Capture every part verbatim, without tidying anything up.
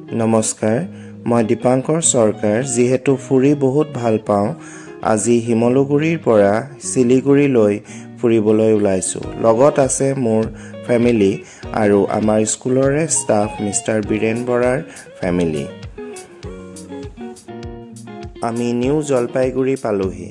নমস্কাৰ, মই দীপাংকৰ সৰকাৰ যিহেতু ফুৰি বহুত ভাল পাওঁ। আজি শিমলুগুৰিৰ পৰা সিলিগুৰিলৈ ফুৰিবলৈ ওলাইছো। লগত আছে মোৰ ফেমিলি আৰু আমাৰ স্কুলৰে ষ্টাফ মিষ্টাৰ বীৰেন বৰাৰ ফেমিলি। আমি নিউ জলপাইগুৰি পালোহি।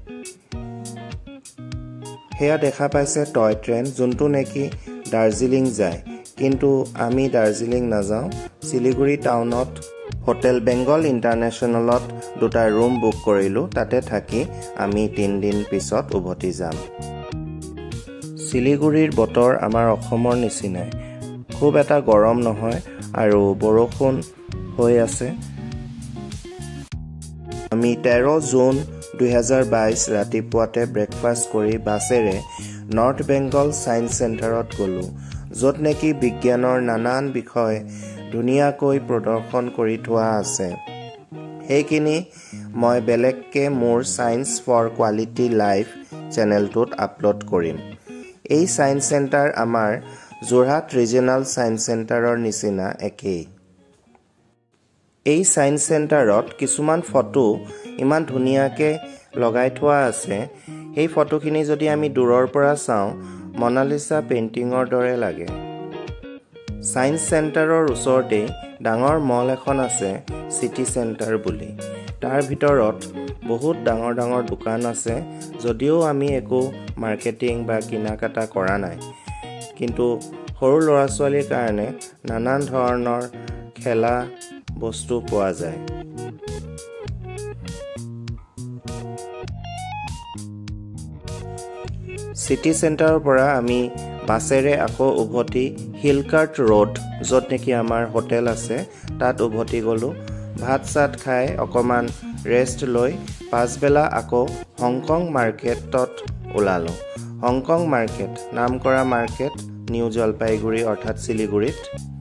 হেয়া দেখা পাইছে টয় ট্ৰেইন, যোনটো নেকি দাৰ্জিলিং যায়। কিন্তু আমি দাৰ্জিলিং নাযাওঁ। শিলিগুৰি টাউনত হোটেল বেংগল ইণ্টাৰনেশ্যনেলত দুটা ৰুম বুক কৰিলোঁ। তাতে থাকি আমি তিনিদিন পিছত উভতি যাম। শিলিগুৰিৰ বতৰ আমাৰ অসমৰ নিচিনাই, খুব এটা গৰম নহয় আৰু বৰষুণ হৈ আছে। আমি তেৰ জুন দুহেজাৰ বাইছ ৰাতিপুৱাতে ব্ৰেকফাষ্ট কৰি বাছেৰে নৰ্থ বেংগল ছায়েন্স চেণ্টাৰত গ'লোঁ, য'ত নেকি বিজ্ঞানৰ নানান বিষয় ধুনীয়াকৈ প্ৰদৰ্শন কৰি থোৱা আছে। সেইখিনি মই বেলেগকৈ মোৰ ছায়েন্স ফৰ কোৱালিটি লাইফ চেনেলটোত আপলোড কৰিম। এই ছায়েন্স চেণ্টাৰ আমাৰ যোৰহাট ৰিজনেল ছায়েন্স চেণ্টাৰৰ নিচিনা একেই। এই ছায়েন্স চেণ্টাৰত কিছুমান ফটো ইমান ধুনীয়াকৈ লগাই থোৱা আছে। সেই ফটোখিনি যদি আমি দূৰৰ পৰা চাওঁ, মনালিছা পেইণ্টিঙৰ দৰে লাগে। ছায়েন্স চেণ্টাৰৰ ওচৰতেই ডাঙৰ মল এখন আছে, চিটি চেণ্টাৰ বুলি। তাৰ ভিতৰত বহুত ডাঙৰ ডাঙৰ দোকান আছে, যদিও আমি একো মাৰ্কেটিং বা কিনা কাটা কৰা নাই। কিন্তু সৰু ল'ৰা ছোৱালীৰ কাৰণে নানান ধৰণৰ খেলা বস্তু পোৱা যায়। চিটি চেণ্টাৰৰ পৰা আমি বাছেৰে আকৌ উভতি হিলকাৰ্ট ৰোড, য'ত নেকি আমাৰ হোটেল আছে, তাত উভতি গ'লোঁ। ভাত চাত খাই অকণমান ৰেষ্ট লৈ পাছবেলা আকৌ হংকং মাৰ্কেটত ওলালোঁ। হংকং মাৰ্কেট, নাম কৰা মাৰ্কেট, নিউ জলপাইগুৰি অৰ্থাৎ শিলিগুৰিত।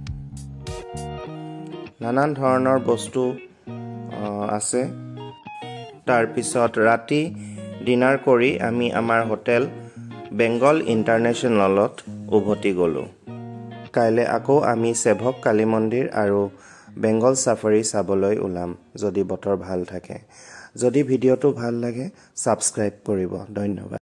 নানান ধৰণৰ বস্তু আছে। তাৰপিছত ৰাতি ডিনাৰ কৰি আমি আমাৰ হোটেল বেংগল ইণ্টাৰনেশ্যনেলত উভতি গ'লোঁ। কাইলৈ আকৌ আমি চেভক কালী মন্দিৰ আৰু বেংগল চাফাৰী চাবলৈ ওলাম, যদি বতৰ ভাল থাকে। যদি ভিডিঅ'টো ভাল লাগে ছাবস্ক্ৰাইব কৰিব। ধন্যবাদ।